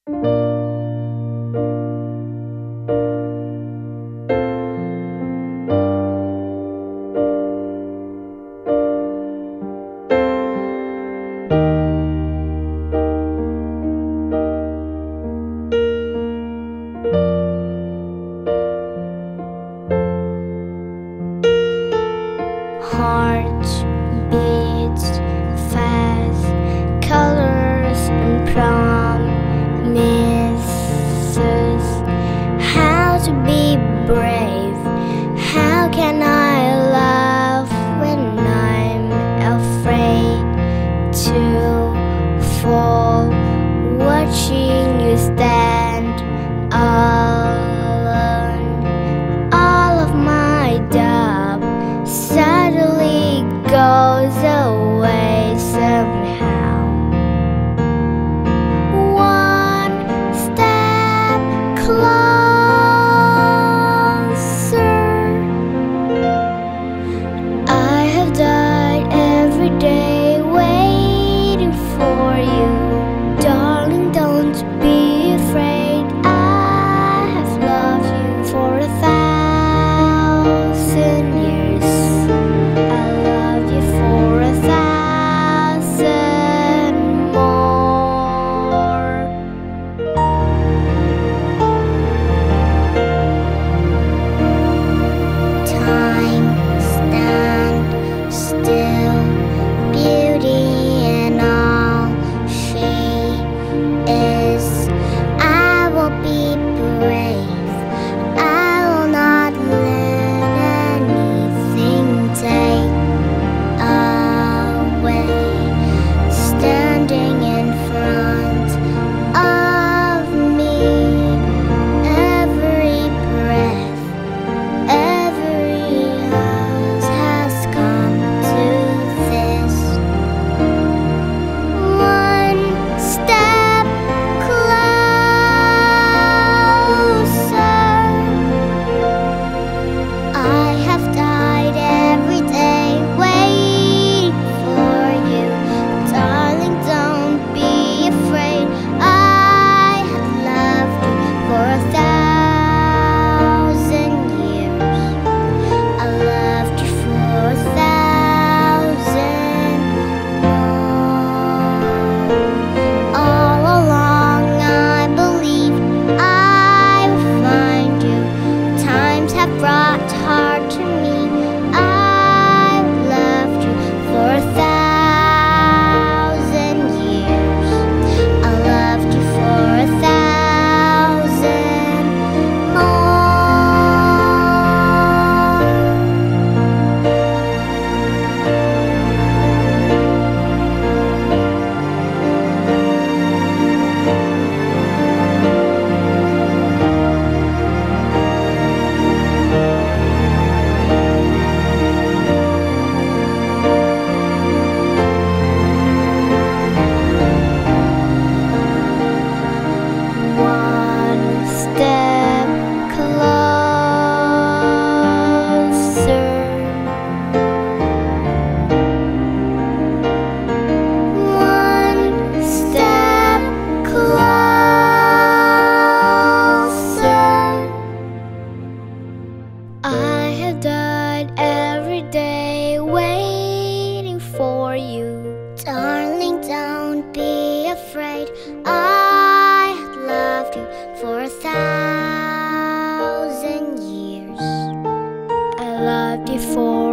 Heart beats fast, colors and promises. How to be brave? How can I love when I'm afraid to fall? Watching you stand alone, all of my doubt suddenly goes away somehow. One step closer. I have died every day waiting for you. Darling, don't be afraid. I have loved you for 1,000 years. I love you for 1,000 more. Time stand still, beauty and all she is. I will be brave. I will not let anything take away. Standing in front of me, every breath, every house has come to this. One step closer. I have died every day waiting for you. Darling, don't be afraid. I have loved you for 1,000 years. I loved you for 1,000 more. All along I believed I would find you. Times have brought hard to me. I loved you for 1,000 years. I loved you for 1,000 One step closer. One step closer. I have died every day waiting for you. Darling, don't be afraid. I have loved you for 1,000 years. I loved you for